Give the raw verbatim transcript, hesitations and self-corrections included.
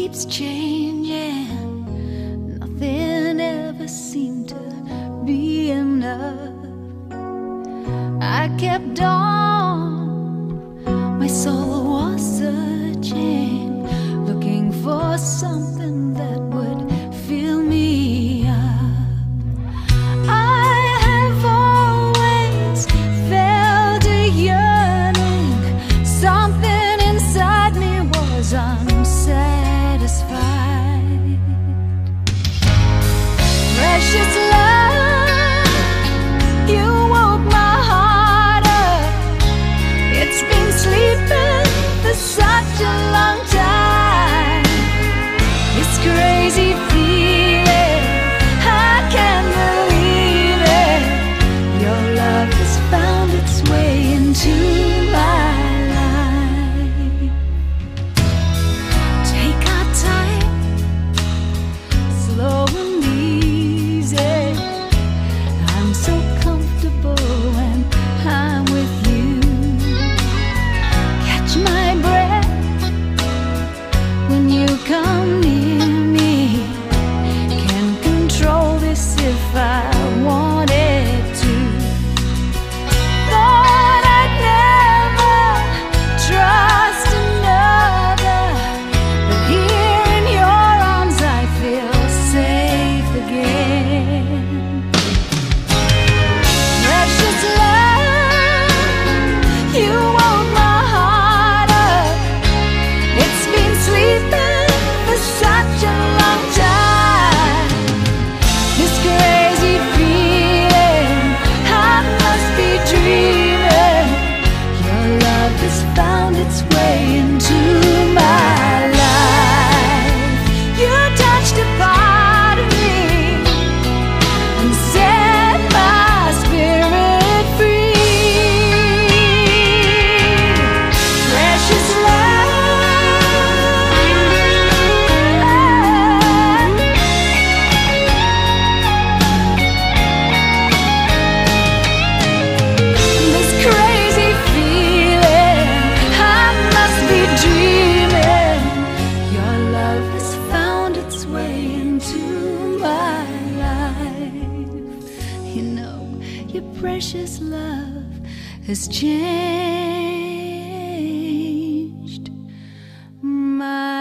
keeps changing. Nothing ever seemed to be enough. I kept on, my soul was searching, looking for something that would fill me up. I have always felt a yearning. Something inside me was unsatisfied. Precious love, you woke my heart up. It's been sleeping for such a long time. This crazy feeling, I can't believe it. Your love has found its way into my life. Take our time, slow and easy. I'm so comfortable when I'm with you. Catch my breath when you come near me. Can't control this if I wanted to. Thought I'd never trust another, but here in your arms I feel safe again. Precious love, you woke my heart up. It's been sleeping for such a long time. This crazy feeling, I must be dreaming. Your love has found its way into my life. You touched a part of me and set my spirit free. Precious love, this crazy feeling, I must be dreaming. Your love has found its way into my life. You know, your precious love has changed my